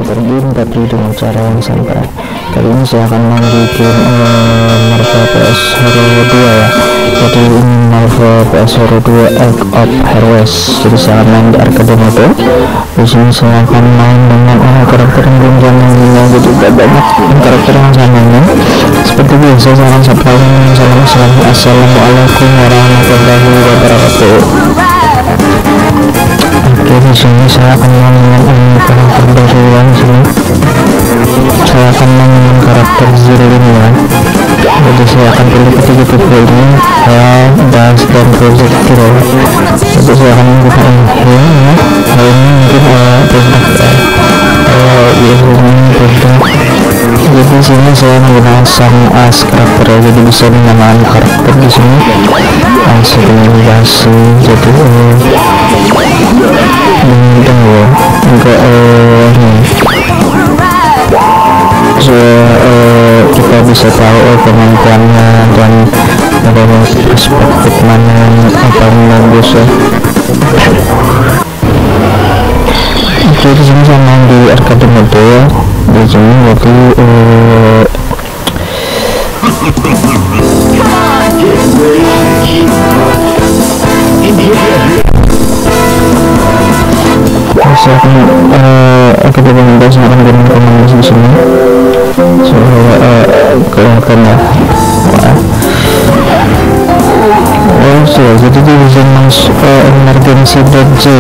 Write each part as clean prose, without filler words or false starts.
pergi tapi dengan cara yang santai. Kali ini saya akan membuat Marvel PS Hero 2 ya. Jadi ini Marvel PS Hero 2 Egg of Heroes. Jadi saya akan main di arcade mode. Di sini saya akan main dengan karakter yang belum saya mainnya, jadi tidak banyak karakter yang saya mainnya. Seperti biasa saya akan Assalamualaikum warahmatullahi wabarakatuh. Oke, di sini saya akan main karakter baruan. Sini saya akan main karakter Zilin ya. Jadi saya akan pilih ketiga tipe ini, dance dan projectile. Jadi saya akan menggunakan heal ya. Ini mungkin produk Jadi sini saya menggunakan sang as karakter, jadi bisa menyamakan karakter di sini langsung dikasih. Jadi mudah ya, enggak kita bisa tahu kemampuannya dan bagaimana perspektif mana yang akan bagus ya. Oke, di sini saya main di arcade mode ya. Di sini jadi saya akan kita bangun saya akan gunakan komandos di sini kelihatan ya. Jadi dia bisa masuk emergency dodge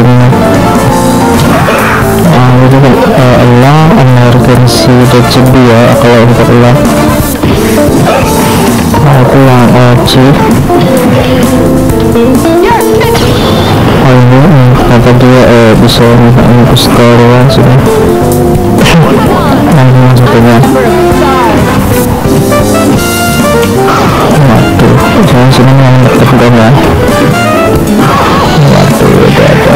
jadi elang emergency dodge 2 kalau untuk elang itu yang chief. Ini kata dia bisa menghapus keluar sudah. Yang satunya waduh, saya sini yang terkendam ya. Waduh, udah ada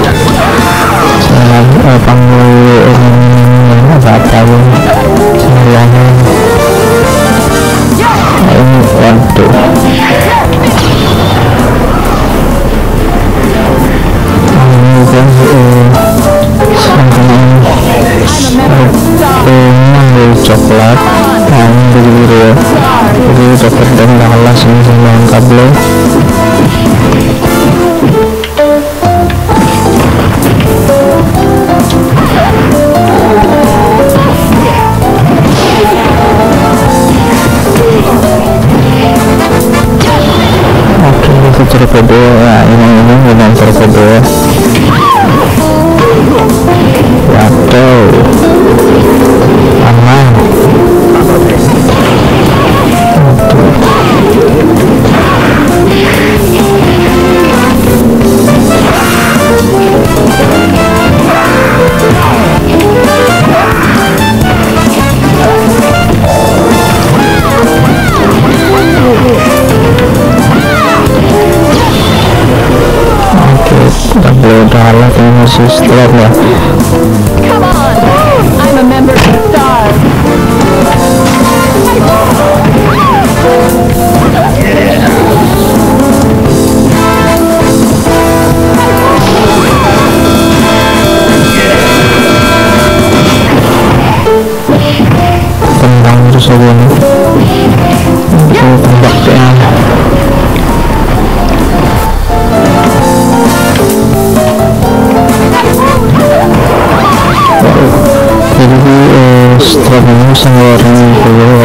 saya panggil ini apa tahu semuanya ini. Waduh, ini kan mengambil coklat biru ya. Jadi coklat dan kalah sini sama kabel. Oke, itu cara kedua ya. Ini dengan cara kedua. Waduh, aman. Masih setelah ya. Come on, I'm a member of the stars. Tendang terus aja nih. Itu tembaknya. Jadi setelah ini bisa ngeluarin dulu ya.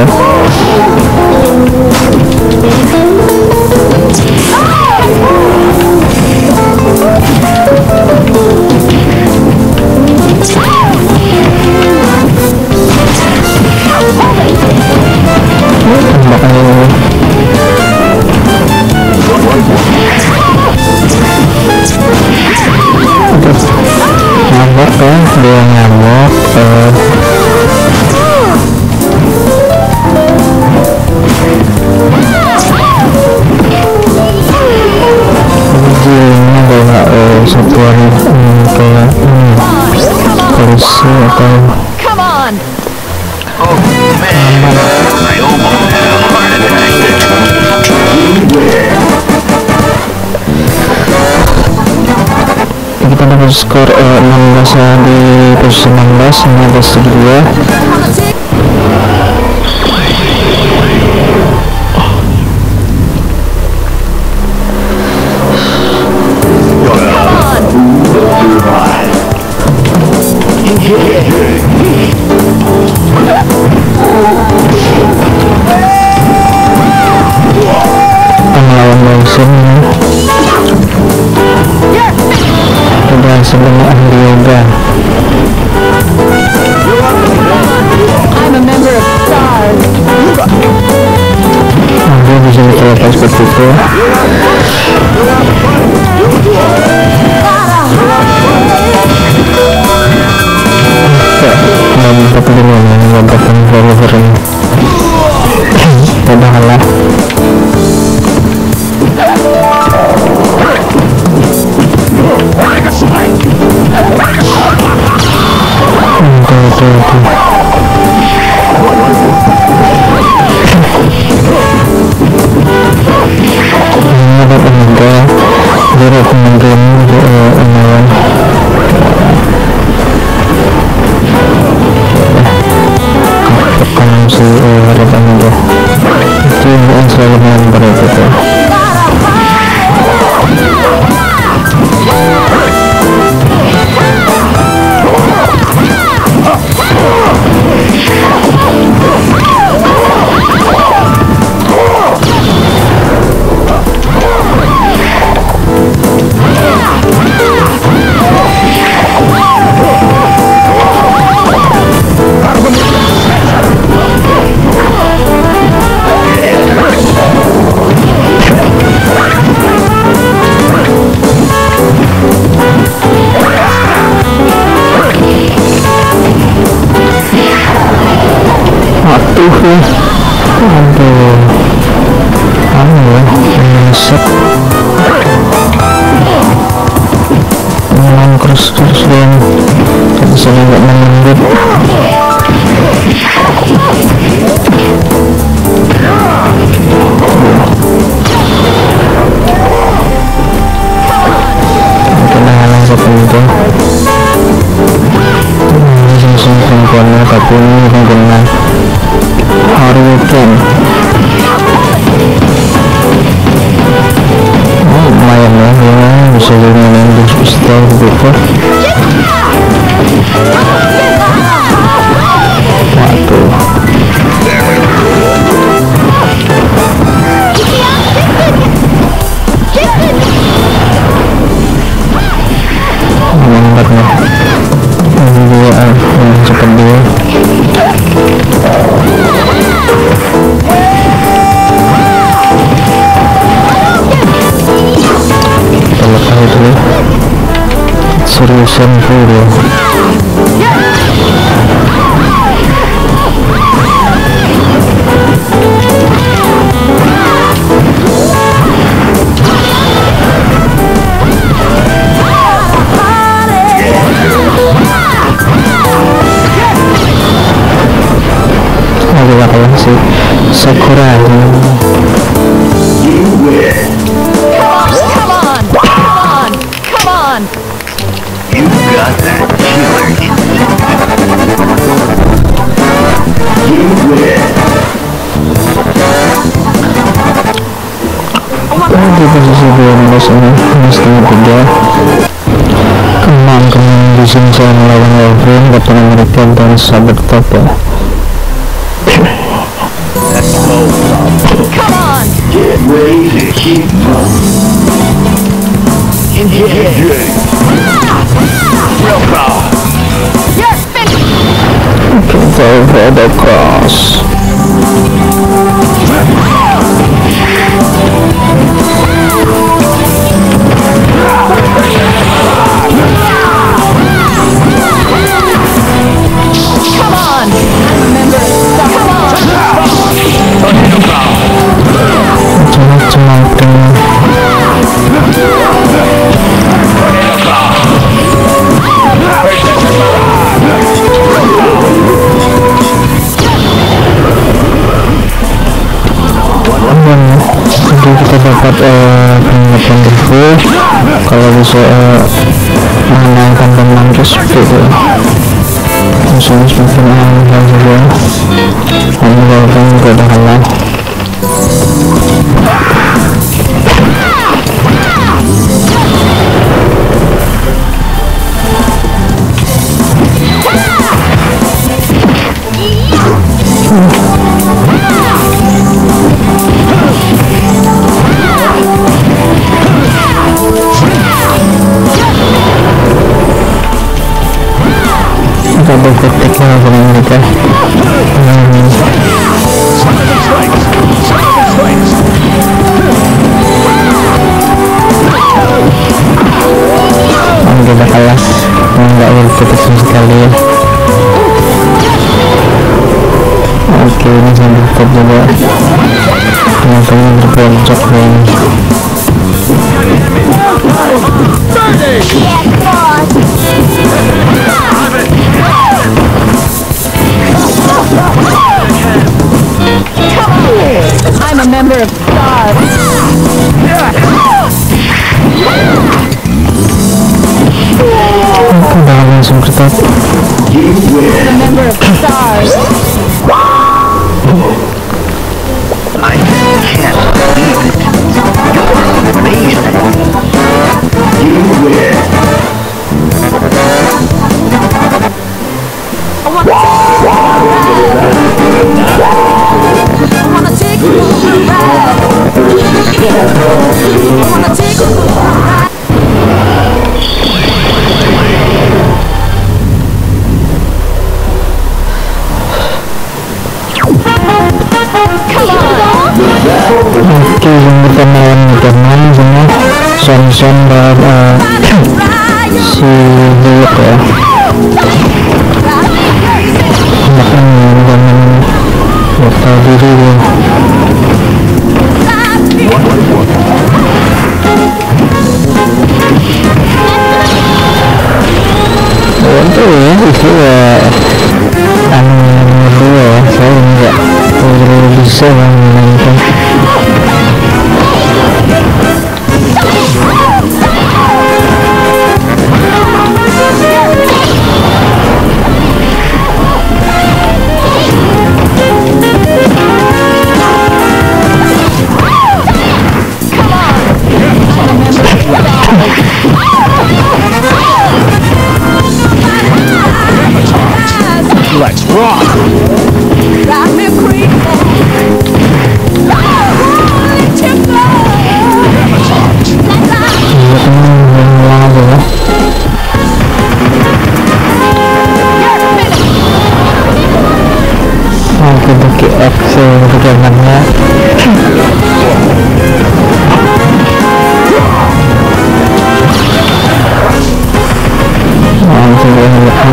Tembakannya ini nyamuk kan, dia nyamuk ini adalah satuan kayak polisi atau Come on. kita dapat skor 16 di posisi 16, ini posisi kedua. Melawan musim berhasil dengan ahli yoga. I'm a member of STARS. Dia bisa diterapkan seperti itu. Mantap dulu mendapatkan follower ini. Tidak kalah. Ini dapat tenaga, dia tenaga ini tekan si rekan dia itu yang selalu member itu. Aduh, menyesat memang terus dan bisa nggak menunduk. Kenalan seperti langsung perempuannya, tapi ini menggunakan Hurricane. Lumayan ya, bisa dimainin di pistol gitu. Waduh, mantap nih. Ini dia cepat dia. Terlepas itu seriusan full. Agak kalah si Sakura. Di posisi 12 ini setengah 3 kemang di sini saya melawan Wolverine, Captain America dan Saber Top ya. Come on! Get ready to keep engage. Real power. You're finished! For the cross. Come on! I'm a member of STARS. Come on! Macam-macam jadi kita dapat peringatan review kalau bisa mampus gitu langsung semakin angka juga meninggalkan juga udah kalah. Double ketiknya sama mereka. Kita kalah, nggak boleh ketik sama sekali ya. Oke, ini sambil tetap juga penontonnya berpojok ini. I'm a member of STARS. Udah langsung ketat. I'm a member of STARS. I can't believe it. You're amazing. You win. I wanna take you for a ride. I wanna take you for a ride. Oke, yang berkenalan berkenalan semua Son dan si Hulk ya. Makan jangan lupa diri ya. Untuk ya itu ya nomor 2 ya, saya enggak terlalu bisa memainkan. Let's rock. Drive me crazy. Oke, pakai Excel perjalanannya. Langsung lihat.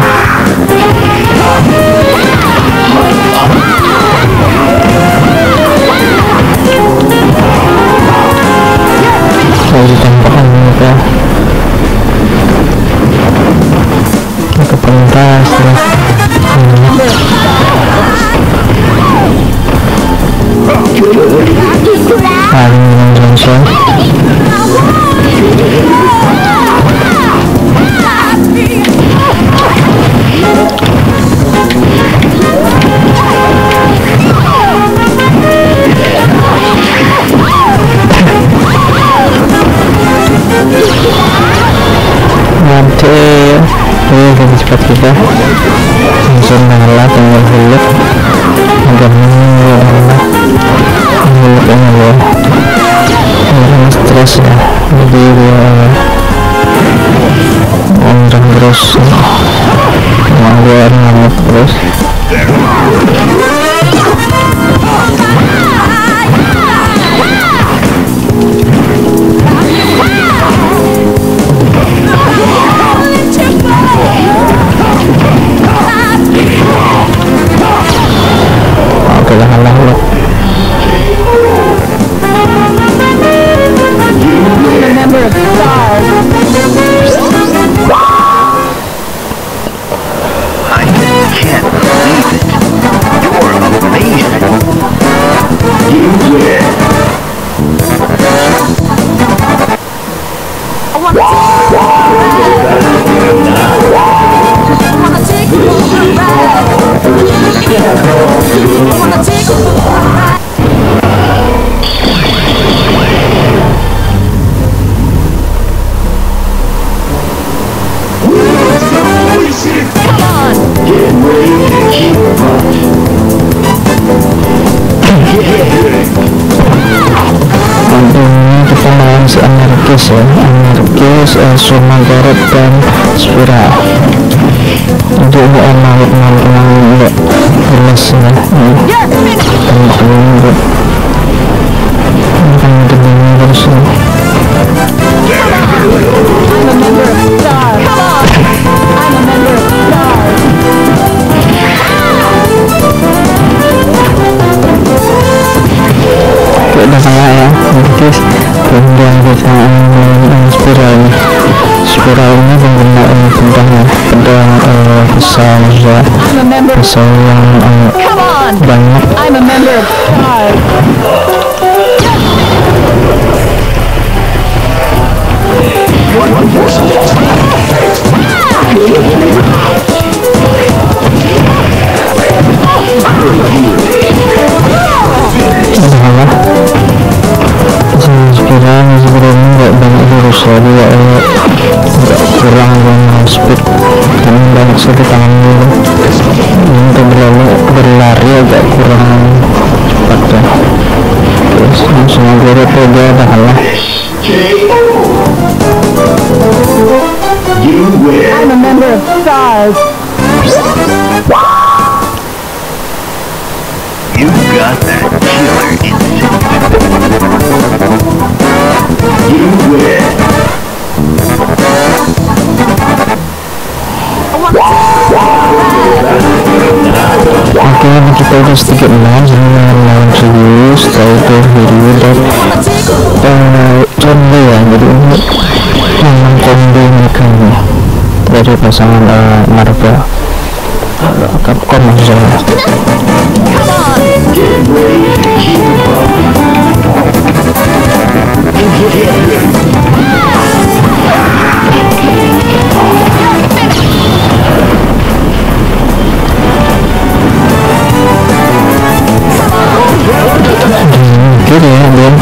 Saya ditembakkan mereka ke pentas ya. Paling Johnson nanti lebih cepat kita langsung mengalah tinggal Hulk agar mengalah Hulk ini loh karena stres ya, jadi dia ngomong terus dia ngamuk terus. Oke lah, Hulk. I'm a member of STARS. I can't believe it. You're amazing. You win. I wanna take you for a ride. anarkis ya, anarkis, Suma Garut dan Spiral. Untuk makhluk enggak jelas ya, tembak dulu akan dibunyi terus ya. I'm a member of Stars. Come on! I'm a member of Stars. Udah kalah ya, anarkis. Kemudian kita melawan Spiral. Spiral ini penggunaan pedang pisau ya, I'm a member of pisau yang Come on! banyak. I'm a member of Stars. Udah kalah. Spiral sebelumnya nggak banyak jurus ya, dia nggak kurang dengan speed karena banyak sekali tangan dulu. Untuk berlari agak kurang cepat ya. Terus langsung aja dia udah kalah. You win. I'm a member of Stars. You got that killer instinct. You win. Oke, kita udah sedikit main lawan serius, Tiger Hero dan combo ya. Jadi ini memang combo mereka nih dari pasangan Marvel, Capcom maksud saya. Kiri ya, Ben.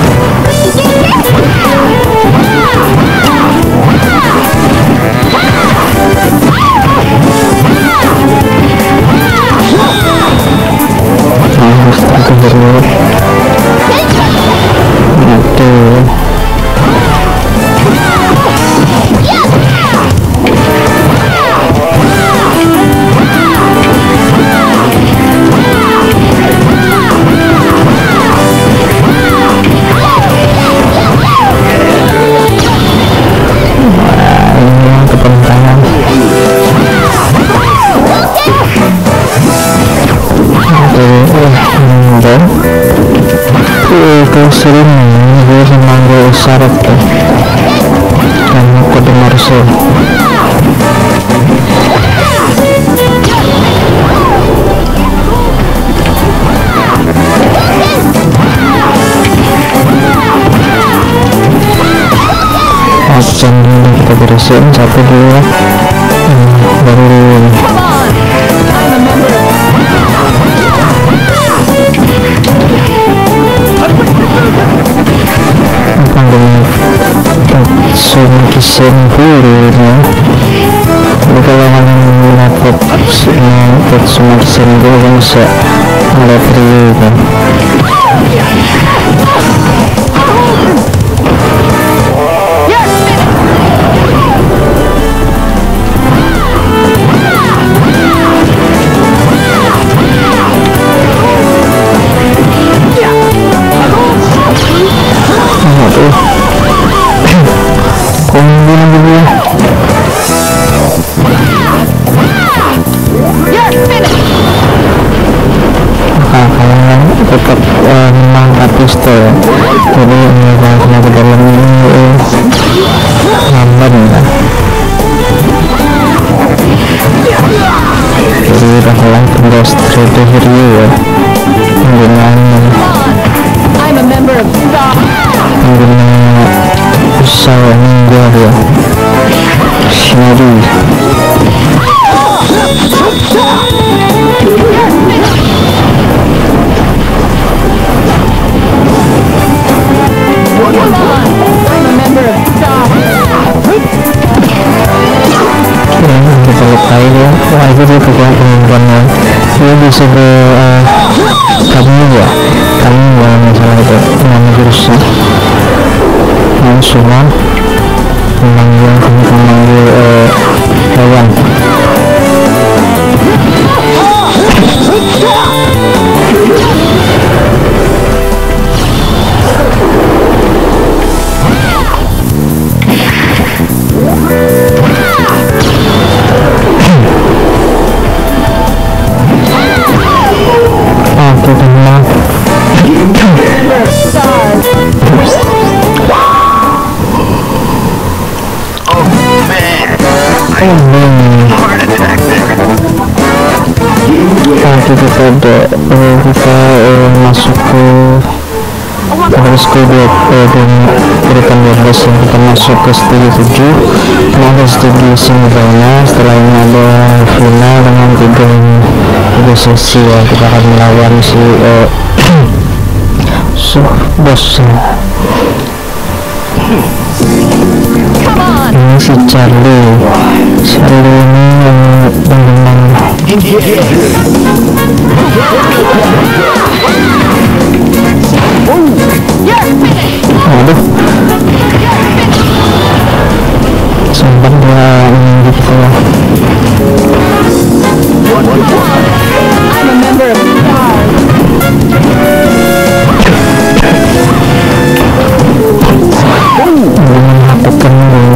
Aku baru sering gue memanggil syarat tuh dan kode Morse. Action dulu kita beresin 1, 2 baru ini. Kisen dulu ya. Kalau kalian dapat semua kisen dulu kan bisa ngeliat review kan. Tetap mengangkat pistol ya, jadi kalau ke dalam ini lamban ya, jadi udah kalah tinggal straight hero ya, menggunakan pisau ninja ya, Shinobi. Kita lupain ya, wah itu dia pegang pengumumannya, dia bisa kamu masalah itu nama jurusnya langsungan kita masuk ke harus ke urutan 12 yang kita masuk ke stage 7. Ini ada stage semifinal, setelah ini ada final dengan 3 sesi ya. Kita akan melawan si bos ini si Charlie ini yang menang. Aduh, sempat dia gitu ya. I'm a member of STARS. Menghapuskan dulu.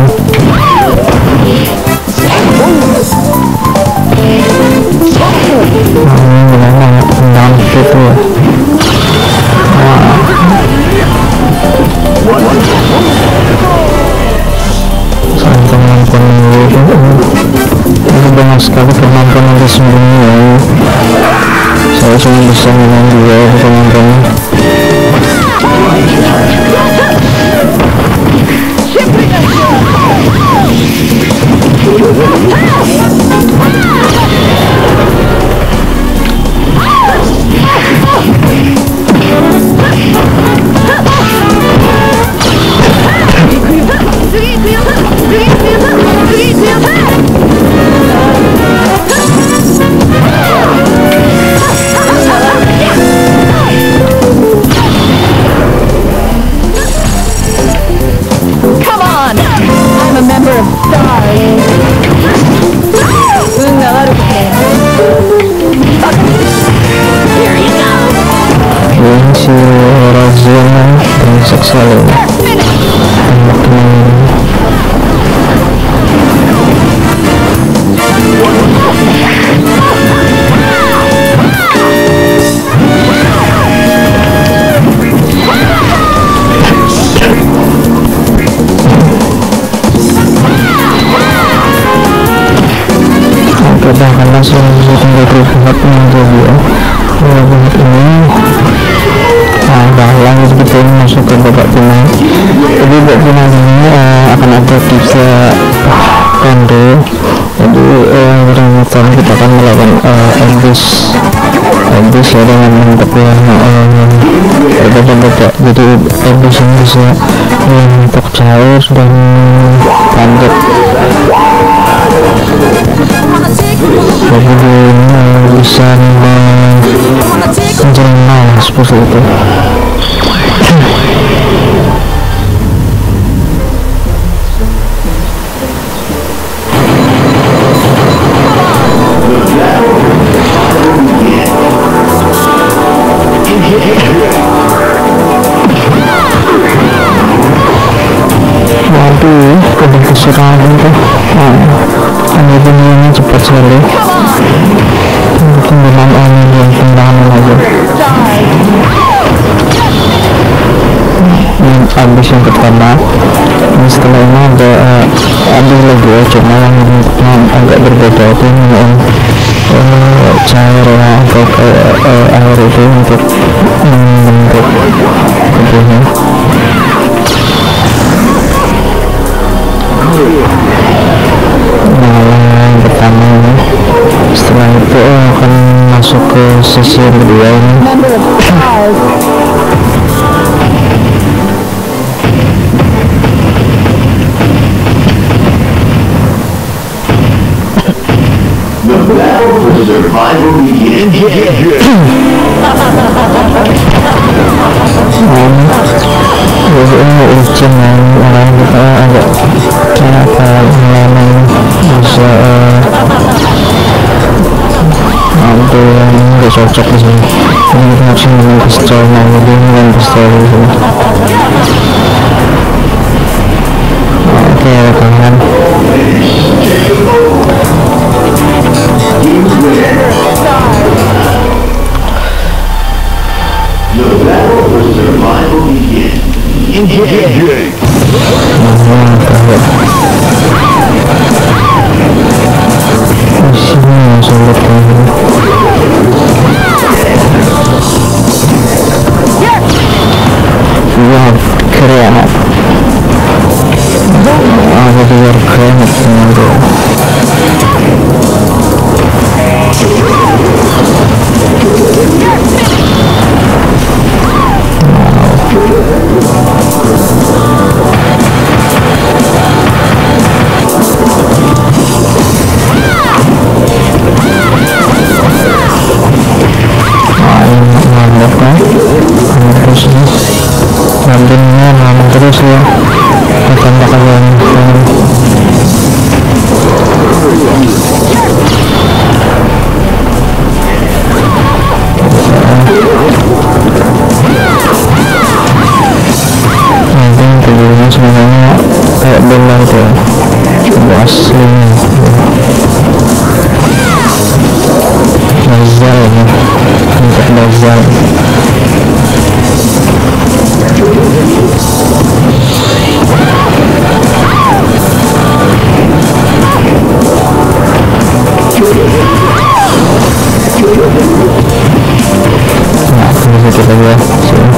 Gimana tendang gitu ya. Penonton ini banyak sekali penonton yang disembunyi ya. Saya cuma bisa menang dia penonton. I'm a member of STARS. Here you go. Ini si Razina brengsek sekali. Kita akan langsung tinggal berbuat menjadi buat ini. Nah, lanjut kita ini masuk ke babak final. Jadi babak final ini akan ada 3 ronde. Jadi pertama kita akan melawan Abyss ya, dengan bentuk yang berbeda-beda. Jadi Abyss ini bisa bentuk jauh dan panjang. Jadi ini bisa menjelma seperti itu. Waduh, kena keserangan tuh. Ini bunyinya cepat sekali. Mungkin memang angin yang tendangan aja. Ini Abyss yang pertama. Ini setelah ini ada Abyss lagi ya, cuma yang agak berbeda itu yang cair ya, atau air itu untuk membentuk tubuhnya. Yang pertama ini, setelah itu akan masuk ke sesi yang kedua ini. The battle for survival begins. Ini izin yang orang kita agak apa memang bisa ada yang nggak cocok di sini. Ini kita harus memilih pistolnya, jadi ini kan pistol di sini. Oke, tangan. The battle for survival begins. Engage. Sini sulit. kiri anak. Jadi war granat teman bro. Terus ya bakal yang nanti tubuhnya sebenarnya kayak bola itu tubuh aslinya Bazal ya, untuk Bazal. Nah, bisa kita lihat sini.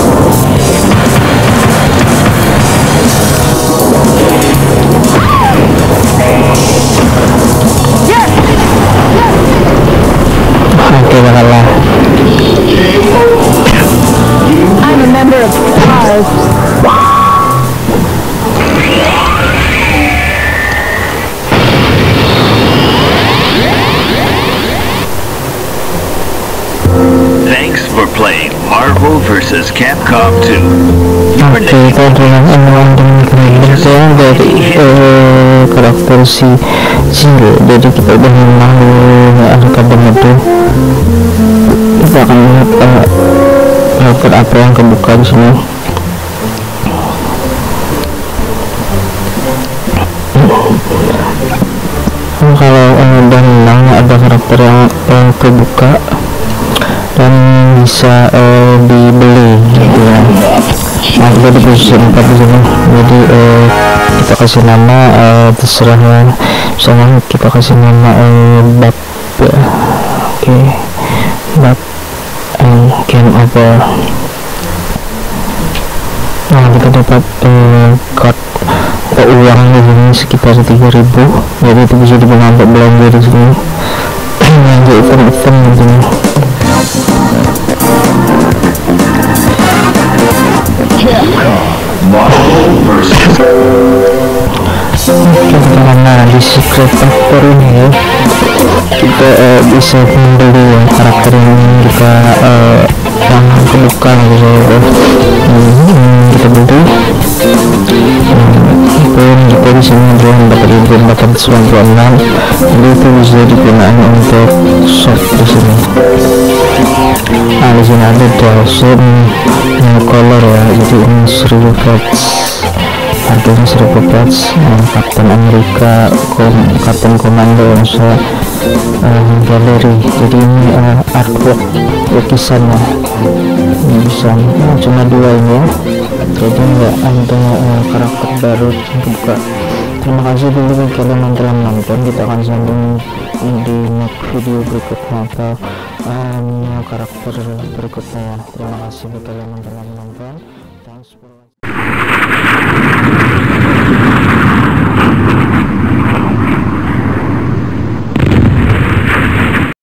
Oke, kalah. I'm a member of Stars. Thanks for playing Marvel vs. Capcom 2. Oke, kita adalah random trailer dari karakter si Zero. Jadi kita udah menang arcade itu. Kita akan lihat karakter apa yang kebuka di sini. Kalau udah menang ada karakter yang kebuka dan bisa dibeli gitu ya. Nah, kita di posisi 4 di sini. Jadi kita kasih nama terserah ya. Misalnya kita kasih nama bab ya. Oke, bab game over. Nah, kita dapat card uang di sini sekitar 3.000. Jadi itu bisa digunakan untuk belanja di sini. Belanja event-event di sini. Karena di secret factor ini ya, kita bisa membeli ya, karakter yang kita yang kebuka gitu ya. Kita beli pun kita di sini dapat 496. Jadi itu bisa digunakan untuk shop di sini. Nah, di sini ada Dawson color ya, jadi ini 1000 patch, harganya 1000 patch. Captain America, Captain Commando bisa galeri. Jadi ini artwork lukisannya, ini bisa cuma 2 ini ya, jadi nggak ada karakter baru yang kebuka. Terima kasih dulu bagi kalian yang telah menonton. Kita akan sambung di next video berikutnya atau karakter berikutnya ya. Terima kasih bagi kalian yang telah menonton.